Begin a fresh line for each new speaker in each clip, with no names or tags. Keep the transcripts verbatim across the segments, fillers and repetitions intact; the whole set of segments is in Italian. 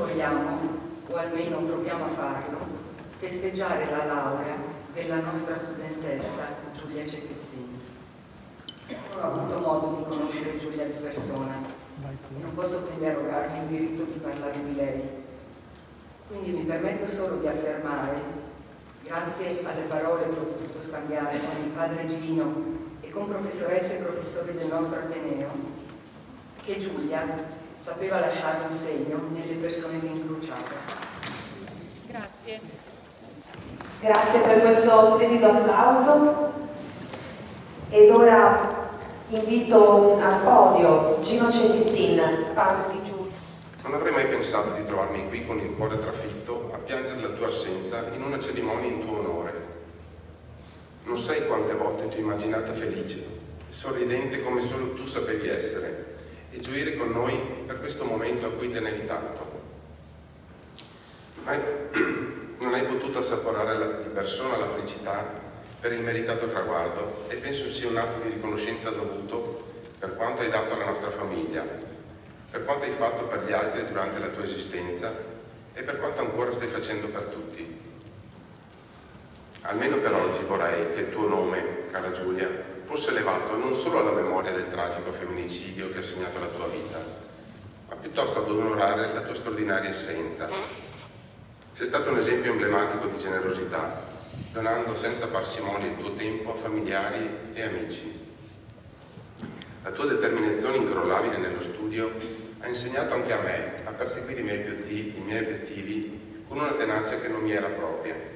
vogliamo, o almeno proviamo a farlo, festeggiare la laurea della nostra studentessa Giulia Cecchettin. Non ho avuto modo di conoscere Giulia di persona e non posso quindi arrogarmi il diritto di parlare di lei. Quindi mi permetto solo di affermare, grazie alle parole che ho potuto scambiare con il padre Gino e con professoresse e professori del nostro Ateneo, che Giulia sapeva lasciare un segno nelle persone che incrociava.
Grazie.
Grazie per questo splendido applauso. Ed ora invito al podio Gino Cecchettin, padre di Giulia.
Non avrei mai pensato di trovarmi qui con il cuore trafitto a piangere la tua assenza in una cerimonia in tuo onore. Non sai quante volte ti ho immaginata felice, sorridente come solo tu sapevi essere, e gioire con noi per questo momento a cui tenevi tanto. Ma non hai potuto assaporare la, di persona la felicità per il meritato traguardo, e penso sia un atto di riconoscenza dovuto per quanto hai dato alla nostra famiglia, per quanto hai fatto per gli altri durante la tua esistenza e per quanto ancora stai facendo per tutti. Almeno per oggi vorrei che il tuo nome, cara Giulia, fosse elevato non solo alla memoria del tragico femminicidio che ha segnato la tua vita, ma piuttosto ad onorare la tua straordinaria essenza. Sei stato un esempio emblematico di generosità, donando senza parsimonia il tuo tempo a familiari e amici. La tua determinazione incrollabile nello studio ha insegnato anche a me a perseguire i miei obiettivi, i miei obiettivi con una tenacia che non mi era propria.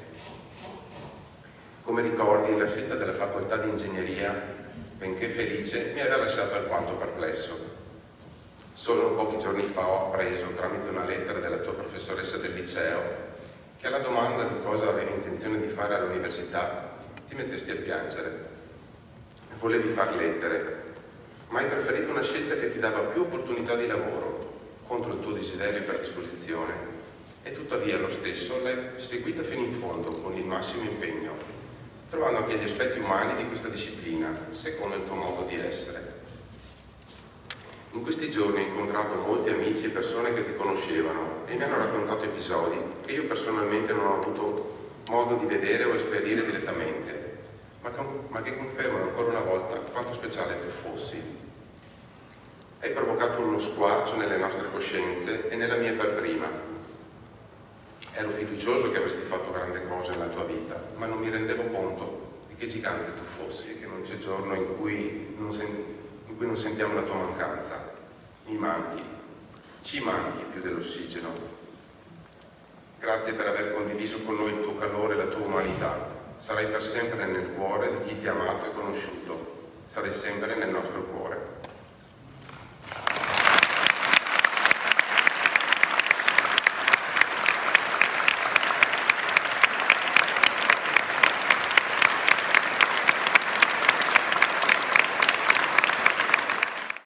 Come ricordi, la scelta della facoltà di ingegneria, benché felice, mi aveva lasciato alquanto perplesso. Solo pochi giorni fa ho appreso, tramite una lettera della tua professoressa del liceo, che alla domanda di cosa avevi intenzione di fare all'università ti mettesti a piangere. Volevi far lettere, ma hai preferito una scelta che ti dava più opportunità di lavoro, contro il tuo desiderio per disposizione, e tuttavia lo stesso l'hai seguita fino in fondo con il massimo impegno, trovando anche gli aspetti umani di questa disciplina, secondo il tuo modo di essere. In questi giorni ho incontrato molti amici e persone che ti conoscevano e mi hanno raccontato episodi che io personalmente non ho avuto modo di vedere o esperire direttamente, ma, con, ma che confermano ancora una volta quanto speciale tu fossi. Hai provocato uno squarcio nelle nostre coscienze e nella mia per prima. Ero fiducioso che avresti fatto grandi cose nella tua vita, ma non mi rendevo conto di che gigante tu fossi e che non c'è giorno in cui non, in cui non sentiamo la tua mancanza. Mi manchi, ci manchi più dell'ossigeno. Grazie per aver condiviso con noi il tuo calore e la tua umanità. Sarai per sempre nel cuore di chi ti ha amato e conosciuto. Sarai sempre nel nostro cuore.